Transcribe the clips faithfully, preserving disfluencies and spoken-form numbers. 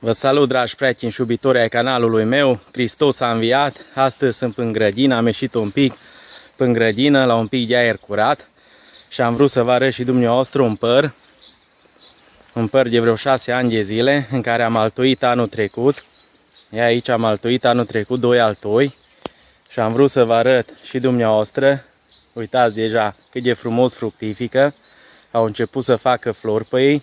Vă salut, dragi prieteni și iubitori ai canalului meu. Hristos a înviat. Astăzi sunt în grădină, am ieșit un pic în grădină la un pic de aer curat și am vrut să vă arăt și dumneavoastră un păr. Un păr de vreo șase ani de zile în care am altoit anul trecut. E aici am altoit anul trecut doi altoi și am vrut să vă arăt și dumneavoastră. Uitați deja cât de frumos fructifică. Au început să facă flori pe ei.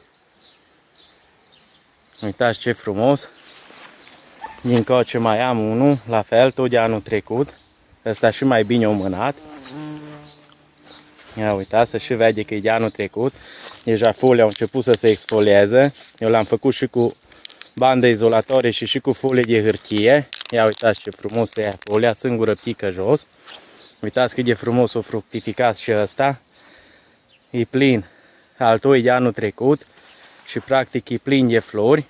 Uitați ce frumos. Din coace mai am unul, la fel, tot de anul trecut. Ăsta și mai bine omânat. Ia uitați, să și vede că e de anul trecut. Deja folii au început să se exfolieze. Eu l-am făcut și cu bandă izolatoare și și cu folie de hârtie. Ia uitați ce frumos e folia, singură pică jos. Uitați cât de frumos o fructificat și ăsta. E plin altoi de anul trecut și practic e plin de flori.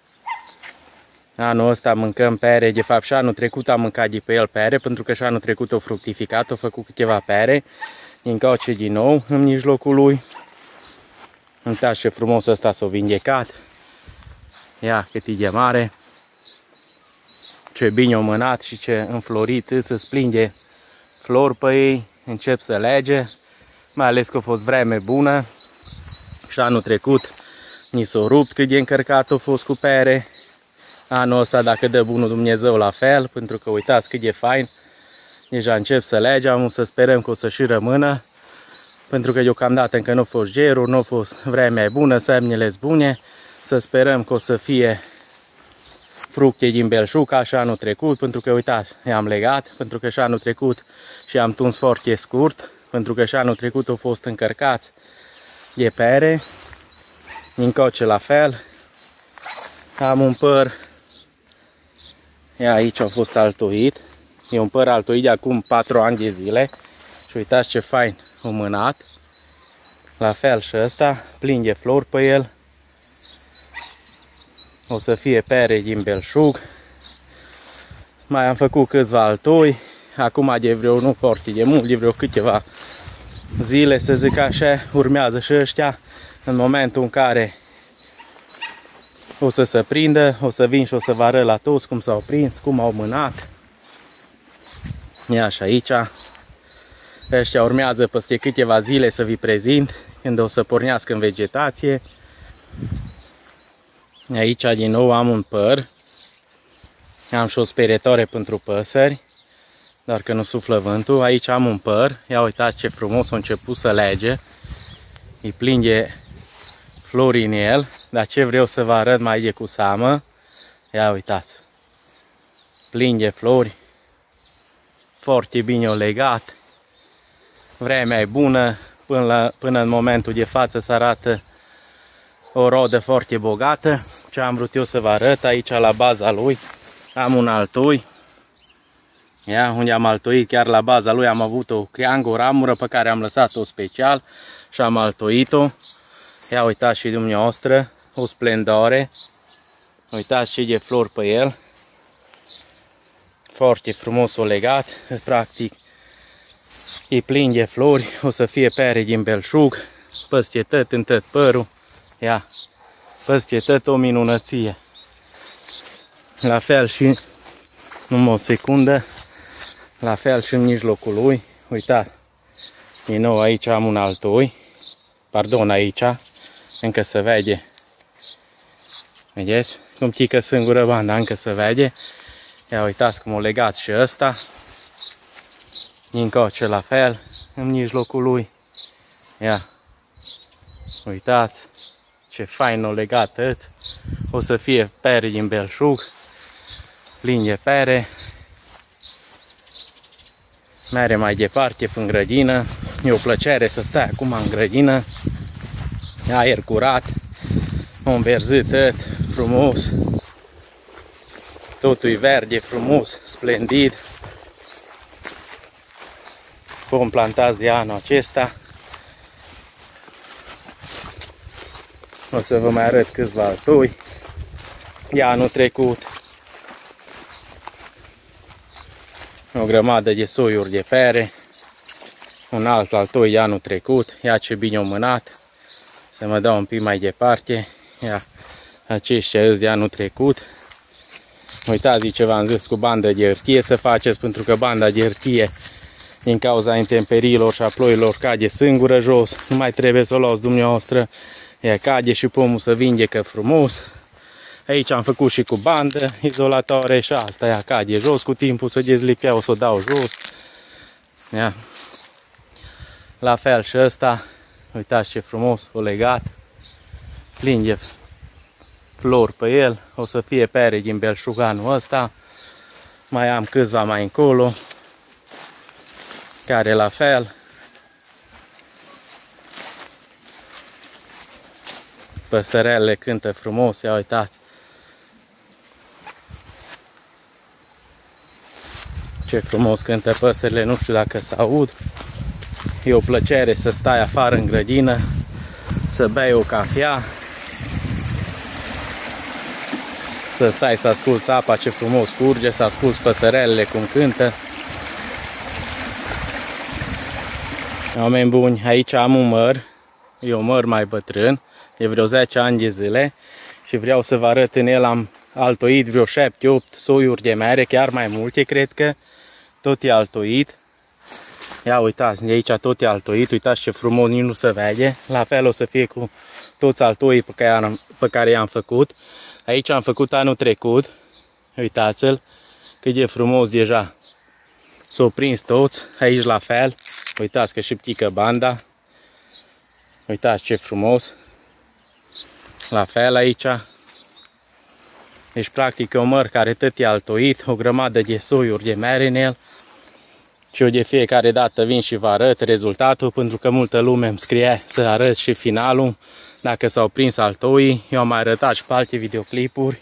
Anul ăsta mâncăm pere, de fapt și anul trecut am mâncat de pe el pere, pentru că și anul trecut o fructificat, o făcut câteva pere. Din cauce din nou în mijlocul lui. Uitați ce frumos ăsta s-a vindecat. Ia cât e de mare. Ce bine o mânat și ce înflorit, să splinde flori pe ei, încep să lege. Mai ales că a fost vreme bună. Și anul trecut ni s-a rupt cât de încărcat a fost cu pere. Anul ăsta, dacă dă bunul Dumnezeu, la fel, pentru că uitați cât de fain. Deja încep să lege, am să sperăm că o să și rămână. Pentru că deocamdată încă nu a fost gerul, nu a fost vremea bună, semnele bune. Să sperăm că o să fie fructe din belșug ca și anul trecut, pentru că uitați, i-am legat, pentru că și anul trecut și am tuns foarte scurt, pentru că și anul trecut au fost încărcați de pere. Din coace la fel. Am un păr. Ia aici a fost altoit. E un păr altoit de acum patru ani de zile. Și uitați ce fain umânat. La fel și ăsta, plin de flori pe el. O să fie pere din belșug. Mai am făcut câțiva altoi. Acum de vreo, nu foarte de mult, de vreo câteva zile, să zic așa, urmează și ăștia. În momentul în care o să se prindă, o să vin și o să vă arăt la toți cum s-au prins, cum au mânat. Ia și aici. Ăștia urmează peste câteva zile să vi prezint, când o să pornească în vegetație. Aici din nou am un păr. Am și o sperietoare pentru păsări, doar că nu suflă vântul. Aici am un păr. Ia uitați ce frumos a început să lege. E plin de flori în el, dar ce vreau să vă arăt mai de cu seamă. Ia uitați. Plin de flori. Foarte bine o legat. Vremea e bună. Până, la, până în momentul de față se arată o rodă foarte bogată. Ce am vrut eu să vă arăt aici la baza lui. Am un altoi. Ia, unde am altoit, chiar la baza lui am avut o creangă, o ramură pe care am lăsat-o special și am altoit-o. Ia uitați și dumneavoastră, o splendoare. Uitați ce de flori pe el. Foarte frumos o legat, practic e plin de flori, o să fie pere din belșug, păstie tot în tot părul. Ia, păstie tot o minunăție. La fel și, numai o secundă, la fel și în mijlocul lui. Uitați, din nou aici am un altoi. Pardon, aici, încă se vede. Vedeți? Cum tică singură banda, încă se vede. Ia uitați cum o legat și ăsta. Din coace la fel, în mijlocul lui. Ia, uitați ce fain o legat tot. O să fie pere din belșug, plin de pere. Mere mai departe în grădină. E o plăcere să stai acum în grădină. Aer curat, un verzit tot frumos. Totul e verde, frumos, splendid. Vom plantați de anul acesta. O să vă mai arăt câțiva altoi de anul trecut. O grămadă de soiuri de pere. Un alt altoi de anul trecut. Ia ce bine o mânat. Să mă dau un pic mai departe. Ia, Aceștia îți de anul trecut. Uitați ce v-am zis cu bandă de hârtie să faceți, pentru că banda de hârtie din cauza intemperiilor și a ploilor cade singură jos. Nu mai trebuie să o luați dumneavoastră. Ea cade și pomul să vindecă frumos. Aici am făcut și cu bandă izolatoare și asta ea cade jos cu timpul, să dezlipea, o să o dau jos. Ia. La fel și ăsta. Uitați ce frumos o legat. Plin de flori pe el. O să fie pere din belșuganul ăsta. Mai am câțiva mai încolo, care la fel. Păsărelele cântă frumos, ia uitați. Ce frumos cântă păsările, nu știu dacă se aud. E o plăcere să stai afară în grădină, să bei o cafea, să stai să asculți apa ce frumos curge, să asculți păsărelele cum cântă. Oameni buni, aici am un măr, e un măr mai bătrân, de vreo zece ani de zile și vreau să vă arăt în el, am altoit vreo șapte opt soiuri de mere, chiar mai multe cred că, tot e altoit. Ia uitați, de aici tot e altoit, uitați ce frumos, nici nu se vede. La fel o să fie cu toți altoii pe care, pe care i-am făcut. Aici am făcut anul trecut, uitați-l, cât de frumos deja s-au prins toți. Aici la fel, uitați că și ptică banda. Uitați ce frumos. La fel aici. Deci practic e un măr care tot e altoit, o grămadă de soiuri de mere în el. Și eu de fiecare dată vin și vă arăt rezultatul, pentru că multă lume îmi scrie să arăt și finalul, dacă s-au prins altoii. Eu am mai arătat și pe alte videoclipuri.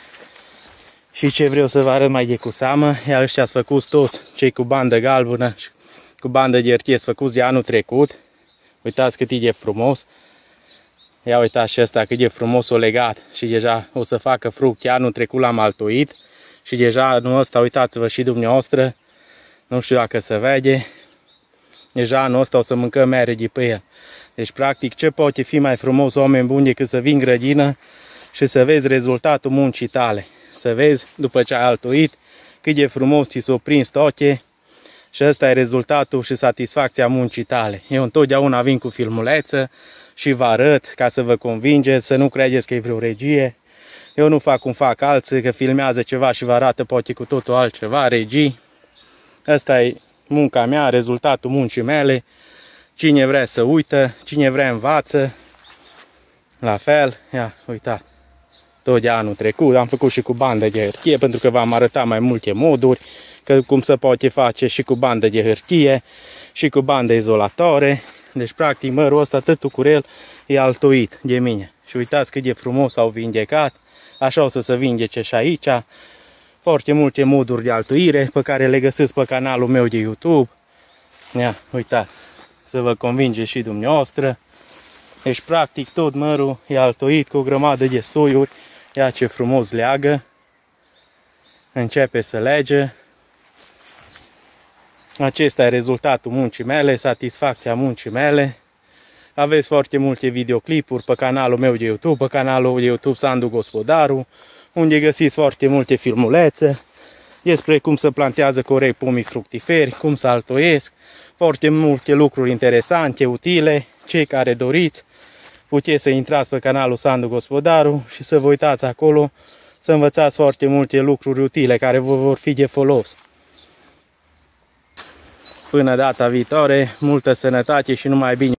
Și ce vreau să vă arăt mai de cu seamă, iar ăștia ați făcut toți, cei cu bandă galbenă și cu bandă de hârtie, făcuți de anul trecut. Uitați cât e de frumos. Ia uitați și ăsta cât de frumos o legat și deja o să facă fructe. Anul trecut l-am altoit și deja anul ăsta, uitați-vă și dumneavoastră, nu știu dacă se vede, deja anul ăsta o să mâncăm mere de pe el. Deci practic ce poate fi mai frumos, oameni buni, decât să vii în grădină și să vezi rezultatul muncii tale. Să vezi după ce ai altoit cât de frumos ți s-o prins toate. Și ăsta e rezultatul și satisfacția muncii tale. Eu întotdeauna vin cu filmuleță și vă arăt ca să vă convingeți, să nu credeți că e vreo regie. Eu nu fac cum fac alții, că filmează ceva și vă arată poate cu totul altceva, regii. Asta e munca mea, rezultatul muncii mele. Cine vrea să uită, cine vrea învață. La fel, ia, uitați. Tot de anul trecut am făcut și cu bandă de hârtie, pentru că v-am arătat mai multe moduri, că cum se poate face și cu bandă de hârtie și cu bandă izolatoare. Deci practic mărul ăsta, tătul cu el, e altoit de mine. Și uitați cât de frumos au vindecat. Așa o să se vindece și aici. Foarte multe moduri de altoire pe care le găsiți pe canalul meu de YouTube. Ia, uitați, să vă convinge și dumneavoastră. Deci practic tot mărul e altoit cu o grămadă de soiuri. Ia ce frumos leagă. Începe să lege. Acesta e rezultatul muncii mele, satisfacția muncii mele. Aveți foarte multe videoclipuri pe canalul meu de YouTube, pe canalul de YouTube Sandu Gospodaru, unde găsiți foarte multe filmulețe despre cum se plantează corect pomii fructiferi, cum se altoiesc, foarte multe lucruri interesante, utile. Cei care doriți, puteți să intrați pe canalul Sandu Gospodaru și să vă uitați acolo, să învățați foarte multe lucruri utile care vă vor fi de folos. Până data viitoare, multă sănătate și numai bine!